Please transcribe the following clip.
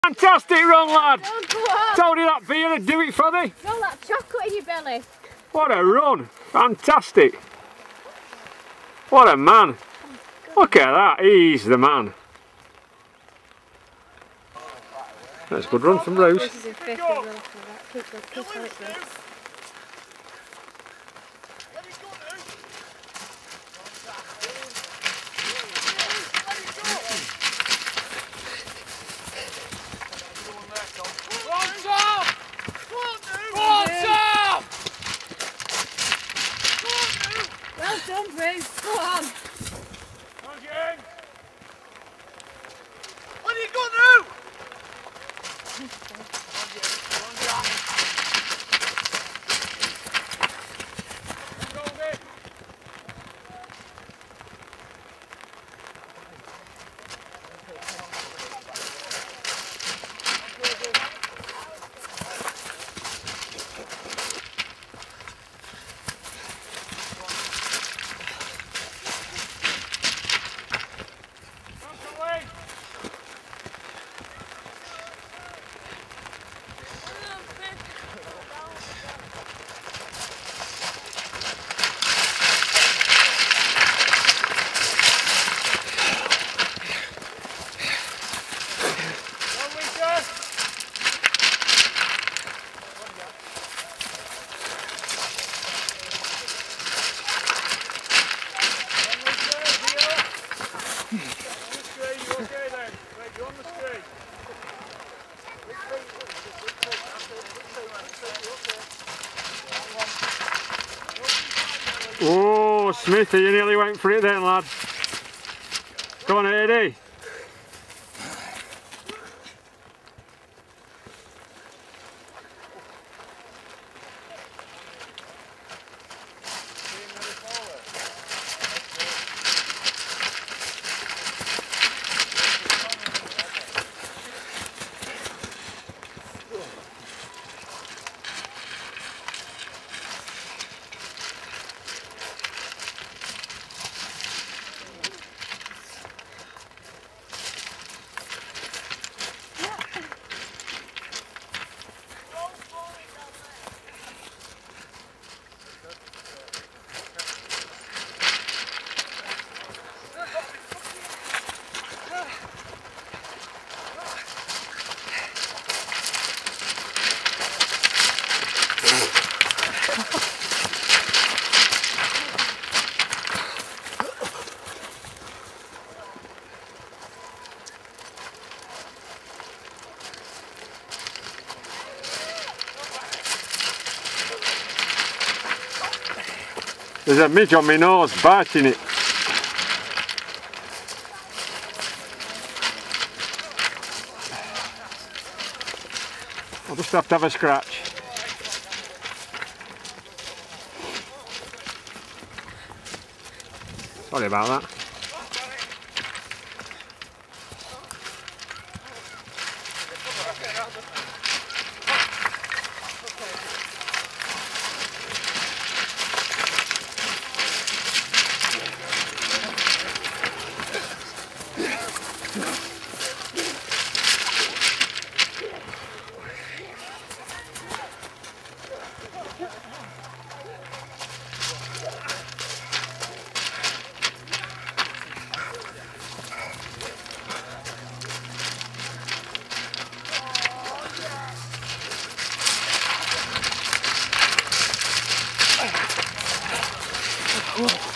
Fantastic run, lad! Oh, Told you that beer would do it for thee. got that chocolate in your belly. What a run! Fantastic! What a man! Look at that, he's the man. That's a good run from Bruce. This is in fifth as well after that. Keep on it, Bruce. Well done, Bruce. Go on. What are you going to do? Oh, Smithy, you nearly went for it then, lad. Go on, Eddie. There's a midge on my nose biting it. I'll just have to have a scratch. Sorry about that. Whoa.